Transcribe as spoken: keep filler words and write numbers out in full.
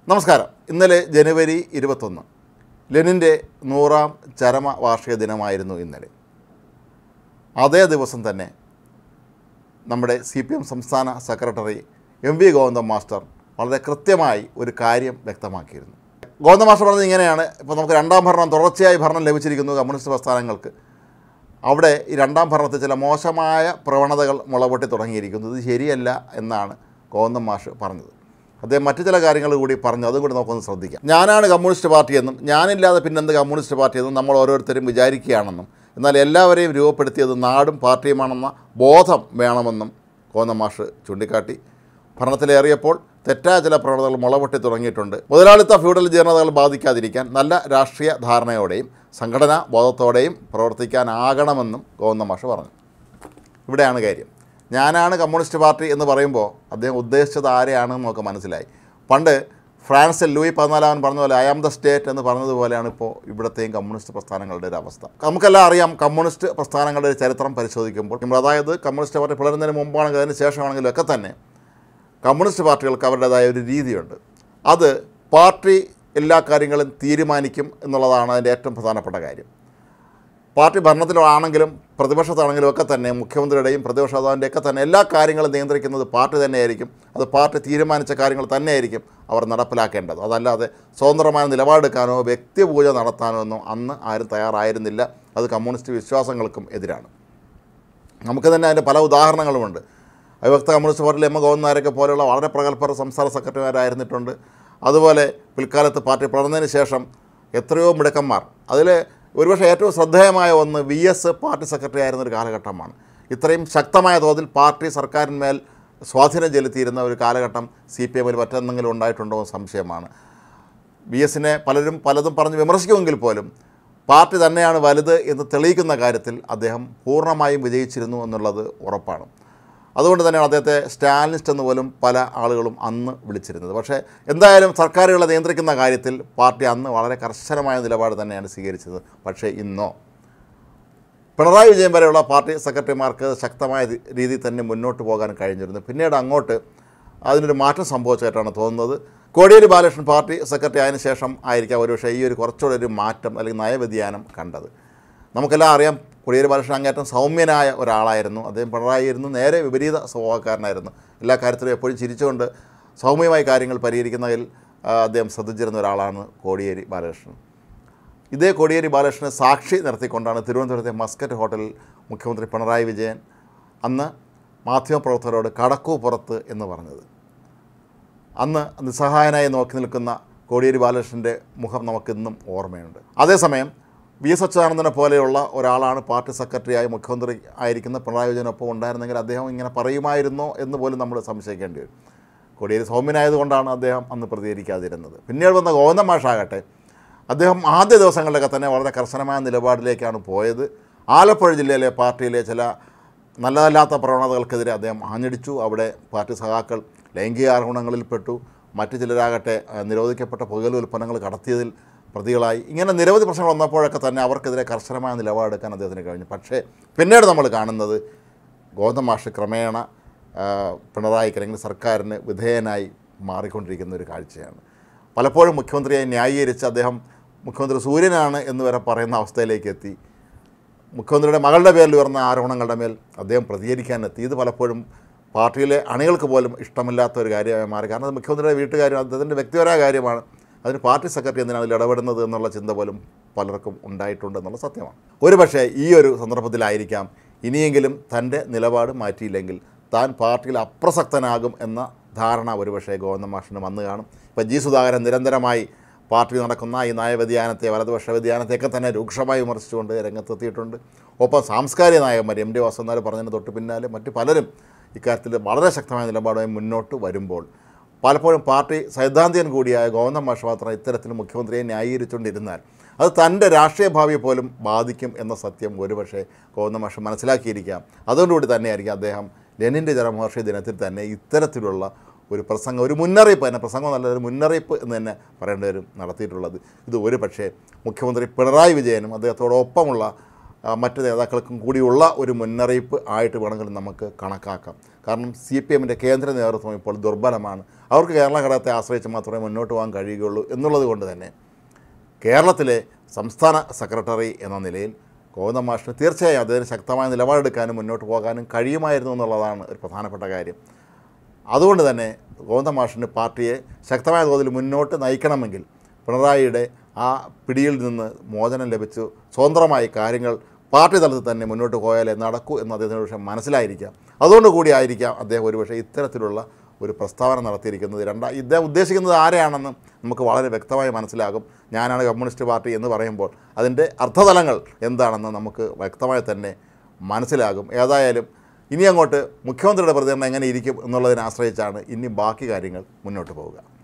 നമസ്കാരം. ഇന്നലെ ജനുവരി ഇരുപത്തൊന്ന് ലെനിൻ്റെ നൂറാം ചരമ വാർഷിക ദിനമായിരുന്നു ഇന്നലെ. അതേ ദിവസം തന്നെ നമ്മുടെ സി പി എം സംസ്ഥാന secretary M V Govindan master വളരെ കൃത്യമായി ഒരു കാര്യം വ്യക്തമാക്കിയിരുന്നു. ഗോവിന്ദൻ മാസ്റ്റർ പറഞ്ഞത് ഇങ്ങനെയാണ്: ഇപ്പോൾ നമുക്ക് രണ്ടാം ഭരണം, തുടർച്ചയായി ഭരണം ലഭിച്ചിരിക്കുന്നു കമ്മ്യൂണിസ്റ്റ് പ്രസ്ഥാനങ്ങൾക്ക്. അവിടെ ഈ രണ്ടാം ഭരണത്തിൽ ചില മോശമായ പ്രവണതകൾ മുളപൊട്ടി തുടങ്ങിയിരിക്കുന്നത് ശരിയല്ല എന്നാണ് ഗോവിന്ദൻ മാഷ് പറഞ്ഞത്. അദ്ദേഹം മറ്റു ചില കാര്യങ്ങൾ കൂടി പറഞ്ഞു, അതും കൂടി നമുക്കൊന്ന് ശ്രദ്ധിക്കാം. ഞാനാണ് കമ്മ്യൂണിസ്റ്റ് പാർട്ടിയെന്നും ഞാനില്ലാതെ പിന്നെന്ത് കമ്മ്യൂണിസ്റ്റ് പാർട്ടിയെന്നും നമ്മൾ ഓരോരുത്തരും വിചാരിക്കുകയാണെന്നും എന്നാൽ എല്ലാവരെയും രൂപപ്പെടുത്തിയത് നാടും പാർട്ടിയുമാണെന്ന ബോധം വേണമെന്നും ഗോവിന്ദൻ മാഷ് ചൂണ്ടിക്കാട്ടി. ഭരണത്തിലേറിയപ്പോൾ തെറ്റായ ചില പ്രവണതകൾ മുളപൊട്ടി തുടങ്ങിയിട്ടുണ്ട്. മുതലാളിത്ത ഫ്യൂഡൽ ജീർണതകൾ ബാധിക്കാതിരിക്കാൻ നല്ല രാഷ്ട്രീയ ധാരണയോടെയും സംഘടനാ ബോധത്തോടെയും പ്രവർത്തിക്കാനാകണമെന്നും ഗോവിന്ദൻ മാഷ് പറഞ്ഞു. ഇവിടെയാണ് കാര്യം. ഞാനാണ് കമ്മ്യൂണിസ്റ്റ് പാർട്ടി എന്ന് പറയുമ്പോൾ അദ്ദേഹം ഉദ്ദേശിച്ചത് ആരെയാണെന്ന് നമുക്ക് മനസ്സിലായി. പണ്ട് ഫ്രാൻസിൽ ലൂയി പതിനാലാമൻ പറഞ്ഞ പോലെ ഐ ആം ദ സ്റ്റേറ്റ് എന്ന് പറഞ്ഞതുപോലെയാണ് ഇപ്പോൾ ഇവിടുത്തെയും കമ്മ്യൂണിസ്റ്റ് പ്രസ്ഥാനങ്ങളുടെ ഒരു അവസ്ഥ. നമുക്കെല്ലാം അറിയാം, കമ്മ്യൂണിസ്റ്റ് പ്രസ്ഥാനങ്ങളുടെ ഒരു ചരിത്രം പരിശോധിക്കുമ്പോൾ, അതായത് കമ്മ്യൂണിസ്റ്റ് പാർട്ടി പിളരുന്നതിന് മുമ്പാണെങ്കിലും അതിന് ശേഷമാണെങ്കിലും ഒക്കെ തന്നെ കമ്മ്യൂണിസ്റ്റ് പാർട്ടികൾക്ക് അവരുടേതായ ഒരു രീതിയുണ്ട്. അത് പാർട്ടി എല്ലാ കാര്യങ്ങളും തീരുമാനിക്കും എന്നുള്ളതാണ് അതിൻ്റെ ഏറ്റവും പ്രധാനപ്പെട്ട കാര്യം. പാർട്ടി ഭരണത്തിലാണെങ്കിലും പ്രതിപക്ഷത്താണെങ്കിലും ഒക്കെ തന്നെ മുഖ്യമന്ത്രിയുടെയും പ്രതിപക്ഷ നേതാവിൻ്റെയൊക്കെ തന്നെ എല്ലാ കാര്യങ്ങളും നിയന്ത്രിക്കുന്നത് പാർട്ടി തന്നെയായിരിക്കും. അത് പാർട്ടി തീരുമാനിച്ച കാര്യങ്ങൾ തന്നെയായിരിക്കും അവർ നടപ്പിലാക്കേണ്ടത്. അതല്ലാതെ സ്വതന്ത്രമായ നിലപാടെടുക്കാനോ വ്യക്തിപൂജ നടത്താനോ ഒന്നും അന്ന് ആരും തയ്യാറായിരുന്നില്ല. അത് കമ്മ്യൂണിസ്റ്റ് വിശ്വാസങ്ങൾക്കും എതിരാണ്. നമുക്ക് തന്നെ അതിൻ്റെ പല ഉദാഹരണങ്ങളുമുണ്ട്. അവിഭക്ത കമ്മ്യൂണിസ്റ്റ് പാർട്ടിയിലെ എം ഗോവിന്ദൻ നായരൊക്കെ പോലെയുള്ള വളരെ പ്രഗത്ഭർ സംസ്ഥാന സെക്രട്ടറിമാരായിരുന്നിട്ടുണ്ട്. അതുപോലെ പിൽക്കാലത്ത് പാർട്ടി പിളർന്നതിന് ശേഷം എത്രയോ മിടുക്കന്മാർ, അതിൽ ഒരുപക്ഷെ ഏറ്റവും ശ്രദ്ധേയമായ ഒന്ന് വി എസ് പാർട്ടി സെക്രട്ടറി ആയിരുന്നൊരു കാലഘട്ടമാണ്. ഇത്രയും ശക്തമായ തോതിൽ പാർട്ടി സർക്കാരിന്മേൽ സ്വാധീനം ചെലുത്തിയിരുന്ന ഒരു കാലഘട്ടം സി പി എമ്മിൽ മറ്റെന്തെങ്കിലും ഉണ്ടായിട്ടുണ്ടോ എന്ന് സംശയമാണ്. വി എസിനെ പലരും പലതും പറഞ്ഞ് വിമർശിക്കുമെങ്കിൽ പോലും പാർട്ടി തന്നെയാണ് വലുത് എന്ന് തെളിയിക്കുന്ന കാര്യത്തിൽ അദ്ദേഹം പൂർണ്ണമായും വിജയിച്ചിരുന്നു എന്നുള്ളത് ഉറപ്പാണ്. അതുകൊണ്ട് തന്നെയാണ് അദ്ദേഹത്തെ സ്റ്റാലിനിസ്റ്റ് എന്ന് പോലും പല ആളുകളും അന്ന് വിളിച്ചിരുന്നത്. പക്ഷേ എന്തായാലും സർക്കാരുകളെ നിയന്ത്രിക്കുന്ന കാര്യത്തിൽ പാർട്ടി അന്ന് വളരെ കർശനമായ നിലപാട് തന്നെയാണ് സ്വീകരിച്ചത്. പക്ഷേ ഇന്നോ പിണറായി വിജയൻ വരെയുള്ള പാർട്ടി സെക്രട്ടറിമാർക്ക് ശക്തമായ രീതിയിൽ തന്നെ മുന്നോട്ട് പോകാൻ കഴിഞ്ഞിരുന്നു. പിന്നീട് അങ്ങോട്ട് അതിനൊരു മാറ്റം സംഭവിച്ചതായിട്ടാണ് തോന്നുന്നത്. കോടിയേരി ബാലകൃഷ്ണൻ പാർട്ടി സെക്രട്ടറി ആയതിനു ശേഷം ആയിരിക്കാം ഒരുപക്ഷെ ഈ ഒരു കുറച്ചുകൂടെ ഒരു മാറ്റം അല്ലെങ്കിൽ നയവ്യതിയാനം കണ്ടത്. നമുക്കെല്ലാം അറിയാം, കോടിയേരി ബാലകൃഷ്ണൻ അങ്ങേറ്റം സൗമ്യനായ ഒരാളായിരുന്നു. അദ്ദേഹം പിണറായി ആയിരുന്നു നേരെ വിപരീത സ്വഭാവക്കാരനായിരുന്നു. എല്ലാ കാര്യത്തിലും എപ്പോഴും ചിരിച്ചുകൊണ്ട് സൗമ്യമായി കാര്യങ്ങൾ പരിഹരിക്കുന്നതിൽ അദ്ദേഹം ശ്രദ്ധിച്ചിരുന്ന ഒരാളാണ് കോടിയേരി ബാലകൃഷ്ണൻ. ഇതേ കോടിയേരി ബാലകൃഷ്ണനെ സാക്ഷി നിർത്തിക്കൊണ്ടാണ് തിരുവനന്തപുരത്തെ മസ്കറ്റ് ഹോട്ടലിൽ മുഖ്യമന്ത്രി പിണറായി വിജയൻ അന്ന് മാധ്യമപ്രവർത്തകരോട് കടക്കൂ പുറത്ത് എന്ന് പറഞ്ഞത്. അന്ന് നിസ്സഹായനായി നോക്കി നിൽക്കുന്ന കോടിയേരി ബാലകൃഷ്ണൻ്റെ മുഖം നമുക്കിന്നും ഓർമ്മയുണ്ട്. അതേസമയം വി എസ് അച്യുതാനന്ദനെ പോലെയുള്ള ഒരാളാണ് പാർട്ടി സെക്രട്ടറിയായി മുഖ്യമന്ത്രി ആയിരിക്കുന്ന പിണറായി വിജയനൊപ്പം ഉണ്ടായിരുന്നെങ്കിൽ അദ്ദേഹം ഇങ്ങനെ പറയുമായിരുന്നോ എന്ന് പോലും നമ്മൾ സംശയിക്കേണ്ടി വരും. കോടിയേരി സൗമ്യനായതുകൊണ്ടാണ് അദ്ദേഹം അന്ന് പ്രതികരിക്കാതിരുന്നത്. പിന്നീട് വന്ന ഗോവിന്ദൻ മാഷാകട്ടെ, അദ്ദേഹം ആദ്യ ദിവസങ്ങളിലൊക്കെ തന്നെ വളരെ കർശനമായ നിലപാടിലേക്കാണ് പോയത്. ആലപ്പുഴ ജില്ലയിലെ പാർട്ടിയിലെ ചില നല്ലതല്ലാത്ത പ്രവണതകൾക്കെതിരെ അദ്ദേഹം ആഞ്ഞടിച്ചു. അവിടെ പാർട്ടി സഖാക്കൾ ലൈംഗിക ആരോപണങ്ങളിൽപ്പെട്ടു. മറ്റു ചിലരാകട്ടെ നിരോധിക്കപ്പെട്ട പുകയില ഉൽപ്പന്നങ്ങൾ കടത്തിയതിൽ പ്രതികളായി. ഇങ്ങനെ നിരവധി പ്രശ്നങ്ങൾ വന്നപ്പോഴൊക്കെ തന്നെ അവർക്കെതിരെ കർശനമായ നിലപാടെടുക്കാൻ അദ്ദേഹത്തിന് കഴിഞ്ഞു. പക്ഷേ പിന്നീട് നമ്മൾ കാണുന്നത് ഗോവിന്ദൻ മാഷ് ക്രമേണ പിണറായിക്ക് അല്ലെങ്കിൽ സർക്കാരിന് വിധേയനായി മാറിക്കൊണ്ടിരിക്കുന്ന ഒരു കാഴ്ചയാണ്. പലപ്പോഴും മുഖ്യമന്ത്രിയെ ന്യായീകരിച്ച് അദ്ദേഹം മുഖ്യമന്ത്രി സൂര്യനാണ് എന്ന് വരെ പറയുന്ന അവസ്ഥയിലേക്ക് എത്തി. മുഖ്യമന്ത്രിയുടെ മകളുടെ പേരിൽ ഉയർന്ന ആരോപണങ്ങളുടെ മേൽ അദ്ദേഹം പ്രതികരിക്കാനെത്തി. ഇത് പലപ്പോഴും പാർട്ടിയിലെ അണികൾക്ക് പോലും ഇഷ്ടമില്ലാത്ത ഒരു കാര്യമായി മാറി. കാരണം അത് മുഖ്യമന്ത്രിയുടെ വീട്ടുകാര്യം, അദ്ദേഹത്തിൻ്റെ വ്യക്തിപരമായ കാര്യമാണ്. അതിന് പാർട്ടി സെക്രട്ടറി എന്തിനാണ് അതിൽ ഇടപെടുന്നത് എന്നുള്ള ചിന്ത പോലും പലർക്കും ഉണ്ടായിട്ടുണ്ട് എന്നുള്ള സത്യമാണ്. ഒരു പക്ഷേ ഈ ഒരു സന്ദർഭത്തിലായിരിക്കാം ഇനിയെങ്കിലും തൻ്റെ നിലപാട് മാറ്റിയില്ലെങ്കിൽ താൻ പാർട്ടിയിൽ അപ്രസക്തനാകും എന്ന ധാരണ ഒരുപക്ഷേ ഗോവിന്ദൻ മാഷിന് വന്നു കാണും. ഇപ്പോൾ ജി സുധാകരൻ നിരന്തരമായി പാർട്ടിയിൽ നടക്കുന്ന ഈ നയവ്യതിയാനത്തെ, വലതുപക്ഷ വ്യതിയാനത്തെയൊക്കെ തന്നെ രൂക്ഷമായി വിമർശിച്ചുകൊണ്ട് രംഗത്തെത്തിയിട്ടുണ്ട്. ഒപ്പം സാംസ്കാരിക നായകന്മാർ എം ഡി വാസുദേവൻ പറഞ്ഞതിന് തൊട്ട് പിന്നാലെ മറ്റു പലരും ഇക്കാര്യത്തിൽ വളരെ ശക്തമായ നിലപാടുമായി മുന്നോട്ട് വരുമ്പോൾ പലപ്പോഴും പാർട്ടി സൈദ്ധാന്തികൻ കൂടിയായ ഗോവിന്ദൻ മാഷ് മാത്രം ഇത്തരത്തിൽ മുഖ്യമന്ത്രിയെ ന്യായീകരിച്ചുകൊണ്ടിരുന്നാൽ അത് തൻ്റെ രാഷ്ട്രീയ ഭാവിയെ പോലും ബാധിക്കും എന്ന സത്യം ഒരുപക്ഷെ ഗോവിന്ദൻ മാഷ് മനസ്സിലാക്കിയിരിക്കാം. അതുകൊണ്ടുകൂടി തന്നെയായിരിക്കും അദ്ദേഹം ലെനിൻ്റെ ചരമവാർഷിക ദിനത്തിൽ തന്നെ ഇത്തരത്തിലുള്ള ഒരു പ്രസംഗം, ഒരു മുന്നറിയിപ്പ് തന്നെ, പ്രസംഗം നല്ലൊരു മുന്നറിയിപ്പ് എന്ന് തന്നെ പറയേണ്ടി വരും നടത്തിയിട്ടുള്ളത്. ഇത് ഒരു പക്ഷേ മുഖ്യമന്ത്രി പിണറായി വിജയനും അദ്ദേഹത്തോടൊപ്പമുള്ള മറ്റ് നേതാക്കൾക്കും കൂടിയുള്ള ഒരു മുന്നറിയിപ്പ് ആയിട്ട് വേണമെങ്കിൽ നമുക്ക് കണക്കാക്കാം. കാരണം സി പി എമ്മിൻ്റെ കേന്ദ്ര നേതൃത്വം ഇപ്പോൾ ദുർബലമാണ്. അവർക്ക് കേരള ഘടകത്തെ ആശ്രയിച്ച് മാത്രമേ മുന്നോട്ട് പോകാൻ കഴിയുകയുള്ളൂ എന്നുള്ളത് കൊണ്ട് തന്നെ കേരളത്തിലെ സംസ്ഥാന സെക്രട്ടറി എന്ന നിലയിൽ ഗോവിന്ദൻ മാഷിന് തീർച്ചയായും അദ്ദേഹത്തിന് ശക്തമായ നിലപാടെടുക്കാനും മുന്നോട്ട് പോകാനും കഴിയുമായിരുന്നു എന്നുള്ളതാണ് ഒരു പ്രധാനപ്പെട്ട കാര്യം. അതുകൊണ്ട് തന്നെ ഗോവിന്ദൻ മാഷിന് പാർട്ടിയെ ശക്തമായ തോതിൽ മുന്നോട്ട് നയിക്കണമെങ്കിൽ പിണറായിയുടെ ആ പിടിയിൽ നിന്ന് മോചനം ലഭിച്ചു സ്വതന്ത്രമായി കാര്യങ്ങൾ പാർട്ടി തലത്തിൽ തന്നെ മുന്നോട്ട് പോയാലേ നടക്കൂ എന്ന് അദ്ദേഹത്തിന് ഒരുപക്ഷെ മനസ്സിലായിരിക്കാം. അതുകൊണ്ട് കൂടി ആയിരിക്കാം അദ്ദേഹം ഒരുപക്ഷെ ഇത്തരത്തിലുള്ള ഒരു പ്രസ്താവന നടത്തിയിരിക്കുന്നത്. രണ്ടാ ഇദ്ദേഹം ഉദ്ദേശിക്കുന്നത് ആരെയാണെന്ന് നമുക്ക് വളരെ വ്യക്തമായി മനസ്സിലാകും. ഞാനാണ് കമ്മ്യൂണിസ്റ്റ് പാർട്ടി എന്ന് പറയുമ്പോൾ അതിൻ്റെ അർത്ഥതലങ്ങൾ എന്താണെന്ന് നമുക്ക് വ്യക്തമായി തന്നെ മനസ്സിലാകും. ഏതായാലും ഇനി അങ്ങോട്ട് മുഖ്യമന്ത്രിയുടെ പ്രതികരണം എങ്ങനെ ഇരിക്കും എന്നുള്ളതിനെ ആശ്രയിച്ചാണ് ഇനി ബാക്കി കാര്യങ്ങൾ മുന്നോട്ട് പോവുക.